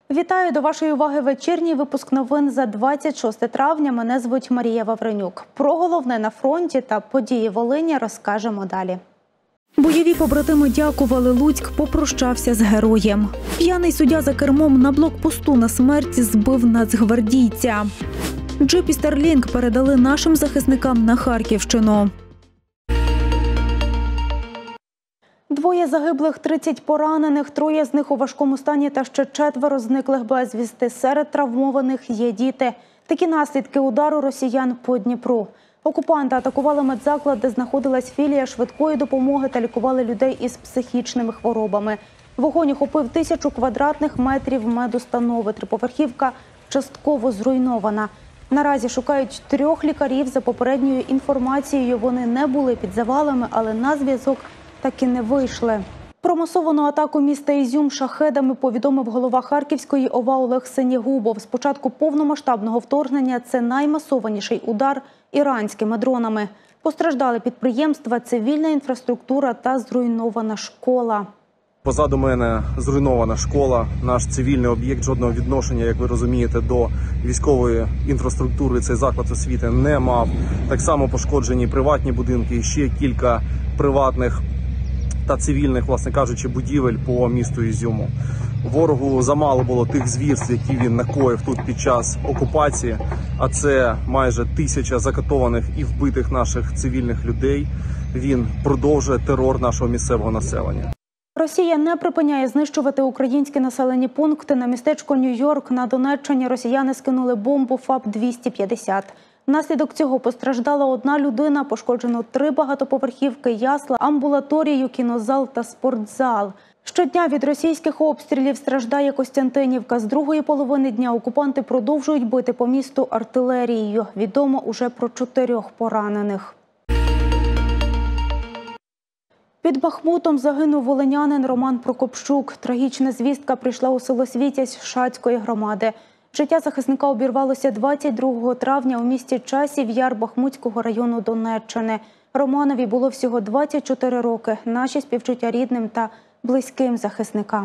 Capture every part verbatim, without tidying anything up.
Вітаю, до вашої уваги вечірній випуск новин за двадцять шосте травня. Мене звуть Марія Вавренюк. Про головне на фронті та події Волині розкажемо далі. Бойові побратими дякували, Луцьк попрощався з героєм. П'яний суддя за кермом на блокпосту на смерть збив нацгвардійця. Джип і Старлінг передали нашим захисникам на Харківщину. Двоє загиблих, тридцять поранених, троє з них у важкому стані та ще четверо зниклих безвісти. Серед травмованих є діти. Такі наслідки удару росіян по Дніпру. Окупанти атакували медзаклад, де знаходилась філія швидкої допомоги та лікували людей із психічними хворобами. Вогонь охопив тисячу квадратних метрів медустанови. Триповерхівка частково зруйнована. Наразі шукають трьох лікарів. За попередньою інформацією, вони не були під завалами, але на зв'язок так і не вийшли. Про масовану атаку міста Ізюм шахедами повідомив голова Харківської ОВА Олег Синєгубов. З початку повномасштабного вторгнення це наймасованіший удар іранськими дронами. Постраждали підприємства, цивільна інфраструктура та зруйнована школа. Позаду мене зруйнована школа, наш цивільний об'єкт, жодного відношення, як ви розумієте, до військової інфраструктури цей заклад освіти не мав. Так само пошкоджені приватні будинки і ще кілька приватних та цивільних, власне кажучи, будівель по місту Ізюму. Ворогу замало було тих звірств, які він накоїв тут під час окупації, а це майже тисяча закатованих і вбитих наших цивільних людей. Він продовжує терор нашого місцевого населення. Росія не припиняє знищувати українські населені пункти. На містечко Нью-Йорк на Донеччині росіяни скинули бомбу ФАП двісті п'ятдесят. Внаслідок цього постраждала одна людина, пошкоджено три багатоповерхівки, ясла, амбулаторію, кінозал та спортзал. Щодня від російських обстрілів страждає Костянтинівка. З другої половини дня окупанти продовжують бити по місту артилерією. Відомо уже про чотирьох поранених. Під Бахмутом загинув волинянин Роман Прокопчук. Трагічна звістка прийшла у село Світязь Шацької громади. Життя захисника обірвалося двадцять другого травня у місті Часів Яр Бахмутського району Донеччини. Романові було всього двадцять чотири роки. Наші співчуття рідним та близьким захисника.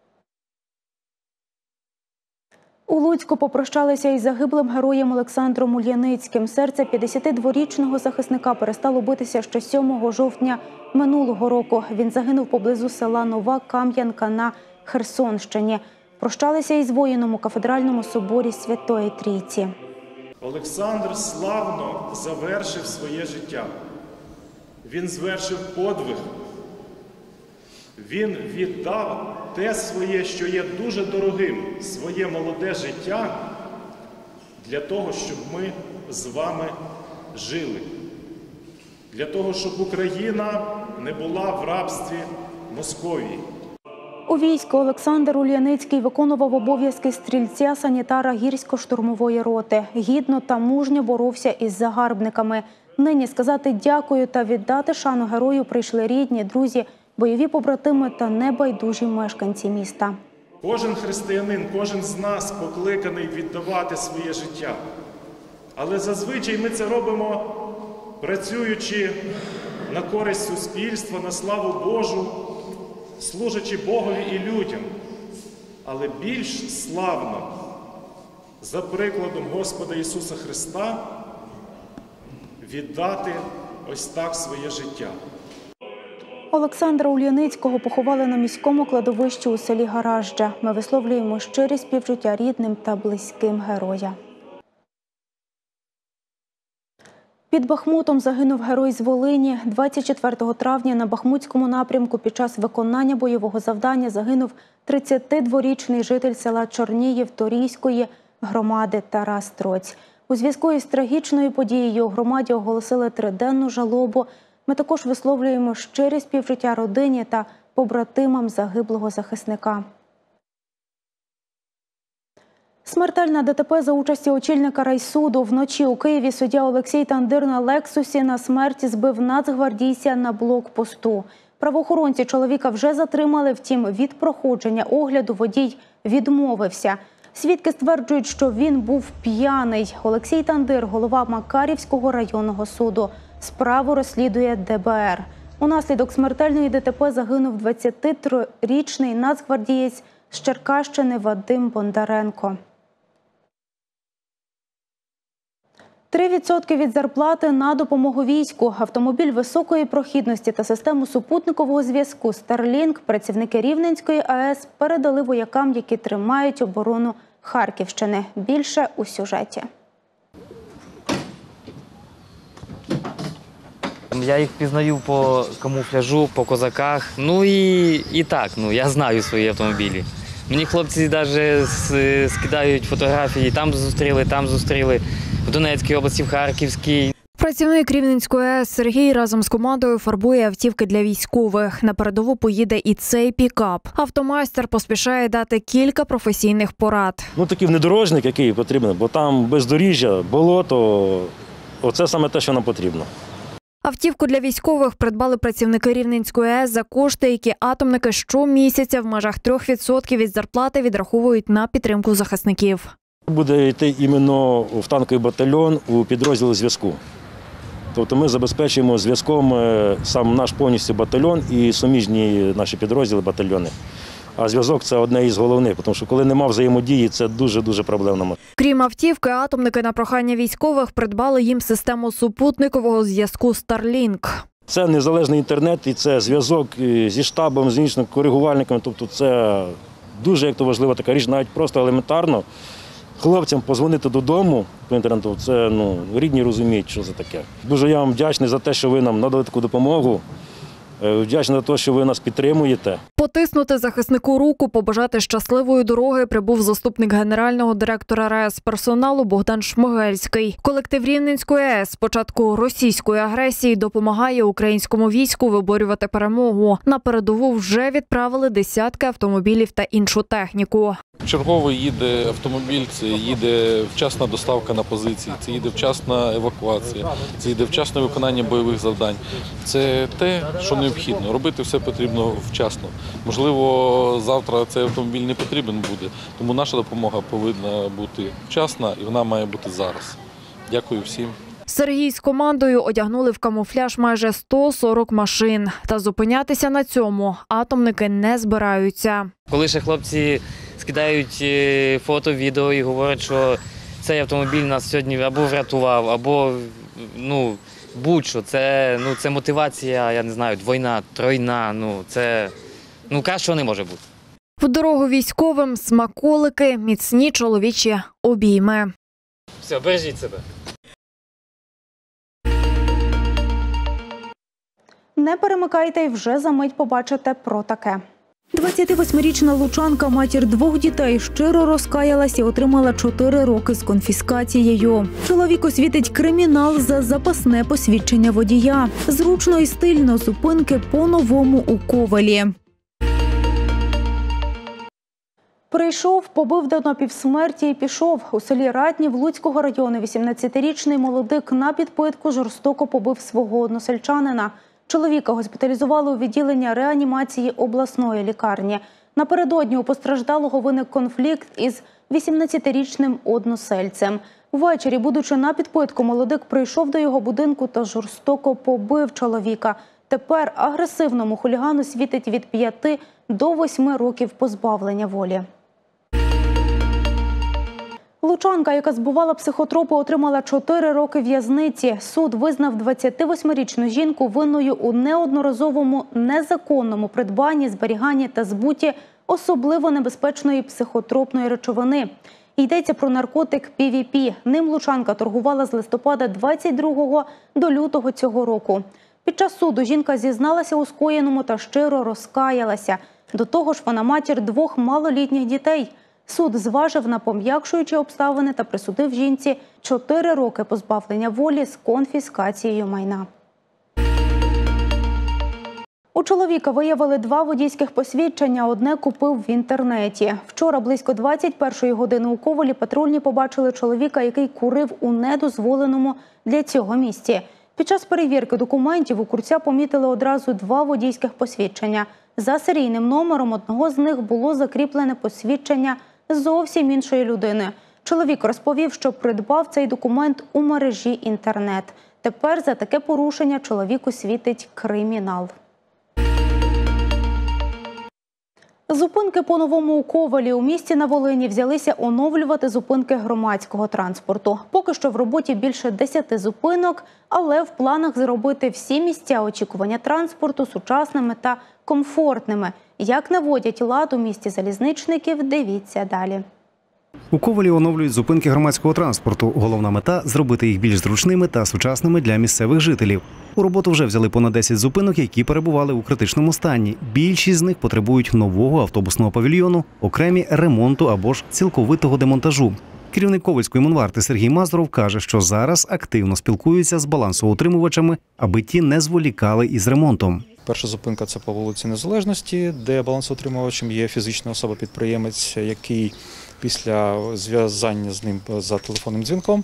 У Луцьку попрощалися із загиблим героєм Олександром Ульяницьким. Серце п'ятдесятидворічного захисника перестало битися ще сьомого жовтня минулого року. Він загинув поблизу села Нова Кам'янка на Херсонщині. Прощалися із воїном у кафедральному соборі Святої Трійці. Олександр славно завершив своє життя. Він звершив подвиг. Він віддав те своє, що є дуже дорогим, своє молоде життя для того, щоб ми з вами жили. Для того, щоб Україна не була в рабстві Московії. У війську Олександр Ульяницький виконував обов'язки стрільця-санітара гірсько-штурмової роти. Гідно та мужньо боровся із загарбниками. Нині сказати дякую та віддати шану герою прийшли рідні, друзі, бойові побратими та небайдужі мешканці міста. Кожен християнин, кожен з нас покликаний віддавати своє життя. Але зазвичай ми це робимо, працюючи на користь суспільства, на славу Божу, служачи Богові і людям. Але більш славно, за прикладом Господа Ісуса Христа, віддати ось так своє життя. Олександра Ульяницького поховали на міському кладовищі у селі Гаражджа. Ми висловлюємо щирі співчуття рідним та близьким героя. Під Бахмутом загинув герой з Волині. двадцять четвертого травня на Бахмутському напрямку під час виконання бойового завдання загинув тридцятидворічний житель села Чорніїв Торійської громади Тарас Троць. У зв'язку із трагічною подією у громаді оголосили триденну жалобу. Ми також висловлюємо щирі співчуття родині та побратимам загиблого захисника. Смертельна ДТП за участі очільника райсуду. Вночі у Києві суддя Олексій Тандир на «Лексусі» на смерть збив нацгвардійця на блокпосту. Правоохоронці чоловіка вже затримали, втім від проходження огляду водій відмовився. Свідки стверджують, що він був п'яний. Олексій Тандир – голова Макарівського районного суду. Справу розслідує Де Бе Ер. Унаслідок смертельної ДТП загинув двадцятитрирічний нацгвардієць З Черкащини Вадим Бондаренко. три відсотки від зарплати на допомогу війську, автомобіль високої прохідності та систему супутникового зв'язку Starlink працівники Рівненської АЕС передали воякам, які тримають оборону Харківщини. Більше у сюжеті. Я їх пізнаю по камуфляжу, по козаках. Ну і, і так, ну, я знаю свої автомобілі. Мені хлопці навіть скидають фотографії, там зустріли, там зустріли, в Донецькій області, в Харківській. Працівник Рівненської АЕС Сергій разом з командою фарбує автівки для військових. На передову поїде і цей пікап. Автомайстер поспішає дати кілька професійних порад. Ну, такий внедорожник, який потрібен, бо там бездоріжжя, болото – оце саме те, що нам потрібно. Автівку для військових придбали працівники Рівненської АЕС за кошти, які атомники щомісяця в межах трьох відсотків від зарплати відраховують на підтримку захисників. Буде йти іменно в танковий батальйон у підрозділ зв'язку. Тобто ми забезпечуємо зв'язком сам наш повністю батальйон і суміжні наші підрозділи батальйони. А зв'язок – це одне із головних, тому що коли нема взаємодії, це дуже-дуже проблемно. Крім автівки, атомники на прохання військових придбали їм систему супутникового зв'язку Starlink. Це незалежний інтернет і це зв'язок зі штабом, з іншими коригувальниками. Тобто це дуже як то важлива така річ, навіть просто елементарно. Хлопцям позвонити додому по інтернету, це ну, рідні розуміють, що це таке. Дуже я вам вдячний за те, що ви нам надали таку допомогу. Вдячний за те, що ви нас підтримуєте. Потиснути захиснику руку, побажати щасливої дороги прибув заступник генерального директора РаЕС персоналу Богдан Шмигельський. Колектив Рівненської АЕС з початку російської агресії допомагає українському війську виборювати перемогу. На передову вже відправили десятки автомобілів та іншу техніку. Чергово їде автомобіль, це їде вчасна доставка на позиції, це їде вчасна евакуація, це їде вчасне виконання бойових завдань. Це те, що необхідно. Робити все потрібно вчасно. Можливо, завтра цей автомобіль не потрібен буде, тому наша допомога повинна бути вчасна і вона має бути зараз. Дякую всім. Сергій з командою одягнули в камуфляж майже сто сорок машин. Та зупинятися на цьому атомники не збираються. Коли ще хлопці скидають фото, відео і говорять, що цей автомобіль нас сьогодні або врятував, або ну, будь-що. Це, ну, це мотивація, я не знаю, двойна, тройна, ну, це, ну, кращого не може бути. В дорогу військовим смаколики, міцні чоловічі обійми. Все, бережіть себе. Не перемикайте і вже за мить побачите про таке. двадцятивосьмирічна лучанка, матір двох дітей, щиро розкаялась і отримала чотири роки з конфіскацією. Чоловіку світить кримінал за запасне посвідчення водія. Зручно і стильно зупинки по-новому у Ковелі. Прийшов, побив до напівсмерті і пішов. У селі Ратнів Луцького району вісімнадцятирічний молодик на підпитку жорстоко побив свого односельчанина. Чоловіка госпіталізували у відділення реанімації обласної лікарні. Напередодні у постраждалого виник конфлікт із вісімнадцятирічним односельцем. Ввечері, будучи на підпитку, молодик прийшов до його будинку та жорстоко побив чоловіка. Тепер агресивному хулігану світить від п'яти до восьми років позбавлення волі. Лучанка, яка збувала психотропи, отримала чотири роки в'язниці. Суд визнав двадцятивосьмирічну жінку винною у неодноразовому незаконному придбанні, зберіганні та збуті особливо небезпечної психотропної речовини. Йдеться про наркотик пі ві пі. Ним Лучанка торгувала з листопада двадцять другого до лютого цього року. Під час суду жінка зізналася у скоєному та щиро розкаялася. До того ж, вона матір двох малолітніх дітей. Суд зважив на пом'якшуючі обставини та присудив жінці чотири роки позбавлення волі з конфіскацією майна. У чоловіка виявили два водійських посвідчення, одне купив в інтернеті. Вчора близько двадцять першої години у Ковелі патрульні побачили чоловіка, який курив у недозволеному для цього місці. Під час перевірки документів у курця помітили одразу два водійських посвідчення. За серійним номером одного з них було закріплене посвідчення зовсім іншої людини. Чоловік розповів, що придбав цей документ у мережі інтернет. Тепер за таке порушення чоловіку світить кримінал. Зупинки по-новому у Ковелі. У місті на Волині взялися оновлювати зупинки громадського транспорту. Поки що в роботі більше десяти зупинок, але в планах зробити всі місця очікування транспорту сучасними та комфортними. Як наводять лад у місті залізничників, дивіться далі. У Ковелі оновлюють зупинки громадського транспорту. Головна мета – зробити їх більш зручними та сучасними для місцевих жителів. У роботу вже взяли понад десять зупинок, які перебували у критичному стані. Більшість з них потребують нового автобусного павільйону, окремі – ремонту або ж цілковитого демонтажу. Керівник Ковельської Монварти Сергій Мазуров каже, що зараз активно спілкуються з балансоутримувачами, аби ті не зволікали із ремонтом. Перша зупинка – це по вулиці Незалежності, де балансоутримувачем є фізична особа-підприємець, який після зв'язання з ним за телефонним дзвінком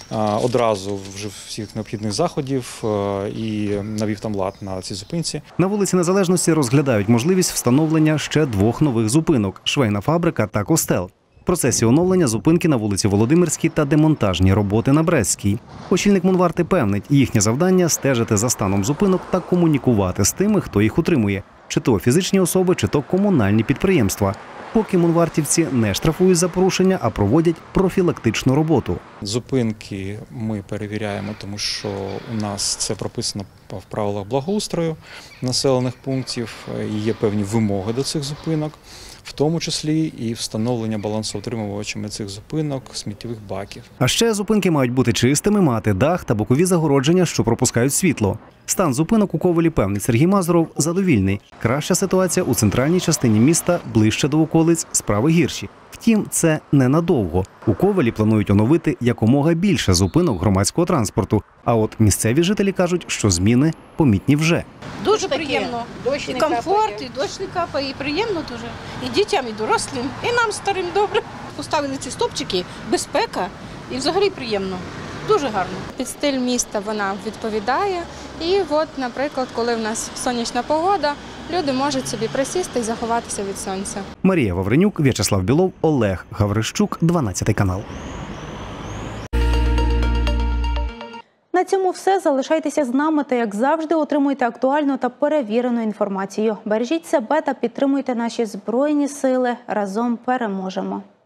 одразу вжив всіх необхідних заходів і навів там лад на цій зупинці. На вулиці Незалежності розглядають можливість встановлення ще двох нових зупинок – швейна фабрика та костел. В процесі оновлення зупинки на вулиці Володимирській та демонтажні роботи на Брестській. Очільник Монварти певнить, їхнє завдання – стежити за станом зупинок та комунікувати з тими, хто їх утримує. Чи то фізичні особи, чи то комунальні підприємства. Поки монвартівці не штрафують за порушення, а проводять профілактичну роботу. Зупинки ми перевіряємо, тому що у нас це прописано в правилах благоустрою населених пунктів, і є певні вимоги до цих зупинок, в тому числі і встановлення балансоутримувачами цих зупинок сміттєвих баків. А ще зупинки мають бути чистими, мати дах та бокові загородження, що пропускають світло. Стан зупинок у Ковелі, певний Сергій Мазуров, задовільний. Краща ситуація у центральній частині міста, ближче до околиць, справи гірші. Втім, це ненадовго. У Ковелі планують оновити якомога більше зупинок громадського транспорту. А от місцеві жителі кажуть, що зміни помітні вже. Дуже приємно. І комфорт, і дощ не капає, і приємно дуже. І дітям, і дорослим, і нам старим добре. Поставили ці стовпчики, безпека, і взагалі приємно. Дуже гарно. Під стиль міста вона відповідає. І от, наприклад, коли в нас сонячна погода, люди можуть собі присісти і заховатися від сонця. Марія Вавренюк, В'ячеслав Білов, Олег Гаврищук, дванадцятий канал. На цьому все. Залишайтеся з нами та, як завжди, отримуйте актуальну та перевірену інформацію. Бережіть себе та підтримуйте наші Збройні сили. Разом переможемо.